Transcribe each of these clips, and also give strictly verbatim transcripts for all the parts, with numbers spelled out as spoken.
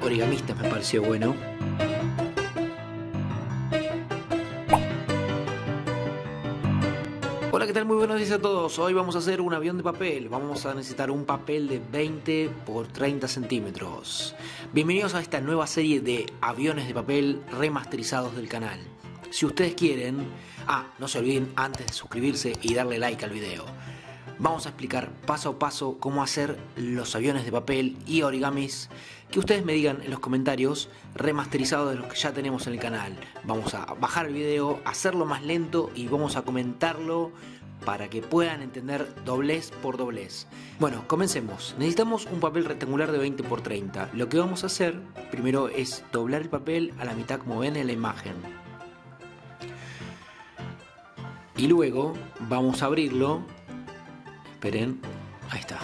Origamistas me pareció bueno. Hola, ¿qué tal? Muy buenos días a todos. Hoy vamos a hacer un avión de papel. Vamos a necesitar un papel de veinte por treinta centímetros. Bienvenidos a esta nueva serie de aviones de papel remasterizados del canal. Si ustedes quieren... Ah, no se olviden antes de suscribirse y darle like al video. Vamos a explicar paso a paso cómo hacer los aviones de papel y origamis que ustedes me digan en los comentarios, remasterizados de los que ya tenemos en el canal. Vamos a bajar el video, hacerlo más lento y vamos a comentarlo para que puedan entender doblez por doblez. Bueno, comencemos. Necesitamos un papel rectangular de veinte por treinta. Lo que vamos a hacer primero es doblar el papel a la mitad como ven en la imagen. Y luego vamos a abrirlo. Esperen, ahí está.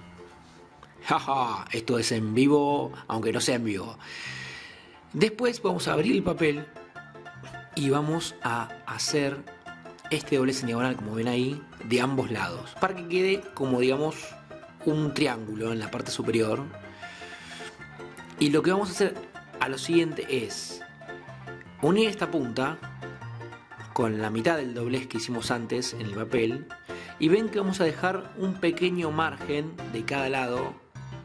Jaja, esto es en vivo, aunque no sea en vivo. Después vamos a abrir el papel y vamos a hacer este doblez en diagonal, como ven ahí, de ambos lados, para que quede como, digamos, un triángulo en la parte superior. Y lo que vamos a hacer a lo siguiente es unir esta punta con la mitad del doblez que hicimos antes en el papel. Y ven que vamos a dejar un pequeño margen de cada lado.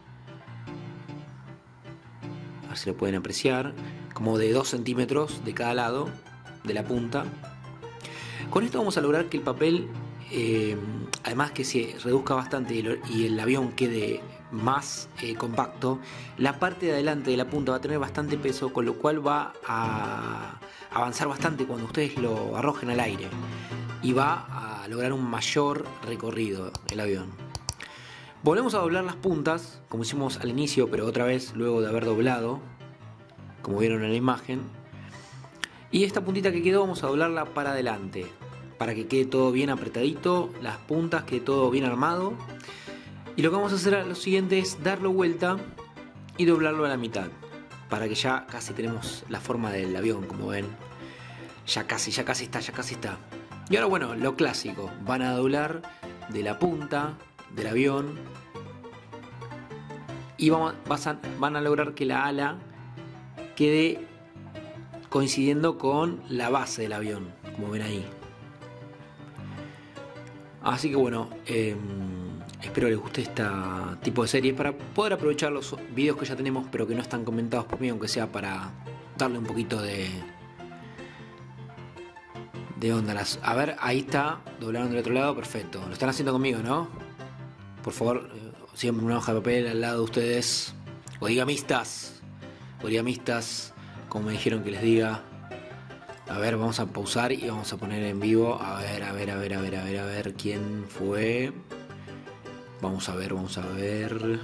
A ver si lo pueden apreciar. Como de dos centímetros de cada lado de la punta. Con esto vamos a lograr que el papel, eh, además que se reduzca bastante y el, y el avión quede más eh, compacto, la parte de adelante de la punta va a tener bastante peso, con lo cual va a avanzar bastante cuando ustedes lo arrojen al aire. Y va a lograr un mayor recorrido el avión. Volvemos a doblar las puntas, como hicimos al inicio, pero otra vez luego de haber doblado, como vieron en la imagen. Y esta puntita que quedó vamos a doblarla para adelante, para que quede todo bien apretadito, las puntas, quede todo bien armado. Y lo que vamos a hacer a lo siguiente es darlo vuelta y doblarlo a la mitad, para que ya casi tenemos la forma del avión, como ven. Ya casi, ya casi está, ya casi está. Y ahora bueno, lo clásico, van a doblar de la punta del avión y van a, van a lograr que la ala quede coincidiendo con la base del avión, como ven ahí. Así que bueno, eh, espero les guste este tipo de series para poder aprovechar los videos que ya tenemos pero que no están comentados por mí, aunque sea para darle un poquito de... de onda. Las... A ver, ahí está, doblaron del otro lado, perfecto. Lo están haciendo conmigo, ¿no? Por favor, siempre una hoja de papel al lado de ustedes. Origamistas, origamistas, como me dijeron que les diga. A ver, vamos a pausar y vamos a poner en vivo. A ver, a ver, a ver, a ver, a ver, a ver quién fue. Vamos a ver, vamos a ver.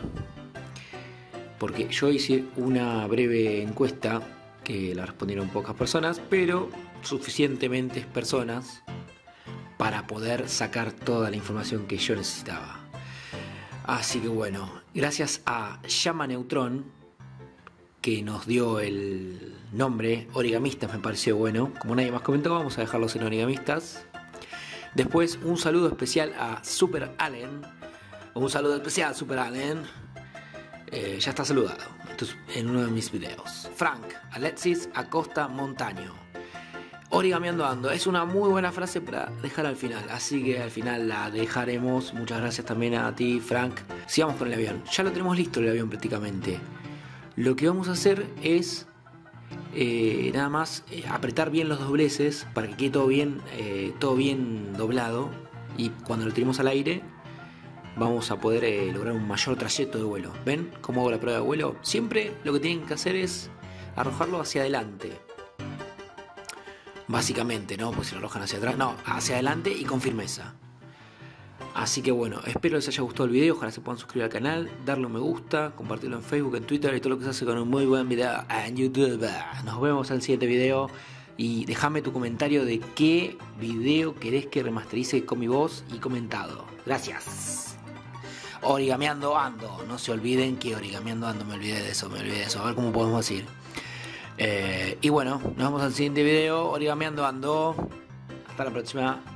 Porque yo hice una breve encuesta que la respondieron pocas personas, pero suficientemente personas para poder sacar toda la información que yo necesitaba. Así que bueno, gracias a Llama Neutrón, que nos dio el nombre Origamistas, me pareció bueno. Como nadie más comentó, vamos a dejarlos en Origamistas. Después un saludo especial a Super Allen. Un saludo especial a Super Allen. Eh, ya está saludado en uno de mis videos. Frank Alexis Acosta Montaño. Origamiando ando. Es una muy buena frase para dejar al final. Así que al final la dejaremos. Muchas gracias también a ti, Frank. Sigamos con el avión. Ya lo tenemos listo el avión prácticamente. Lo que vamos a hacer es eh, nada más eh, apretar bien los dobleces para que quede todo bien, eh, todo bien doblado. Y cuando lo tiremos al aire vamos a poder eh, lograr un mayor trayecto de vuelo. ¿Ven cómo hago la prueba de vuelo? Siempre lo que tienen que hacer es arrojarlo hacia adelante. Básicamente, ¿no? Pues si lo arrojan hacia atrás. No, hacia adelante y con firmeza. Así que bueno, espero les haya gustado el video. Ojalá se puedan suscribir al canal, darle un me gusta, compartirlo en Facebook, en Twitter y todo lo que se hace con un muy buen video en YouTube. Nos vemos en el siguiente video. Y déjame tu comentario de qué video querés que remasterice con mi voz y comentado. Gracias. Origameando ando. No se olviden que origameando ando. Me olvidé de eso, me olvidé de eso. A ver cómo podemos decir. Eh, y bueno, nos vemos al siguiente video. Origameando ando. Hasta la próxima.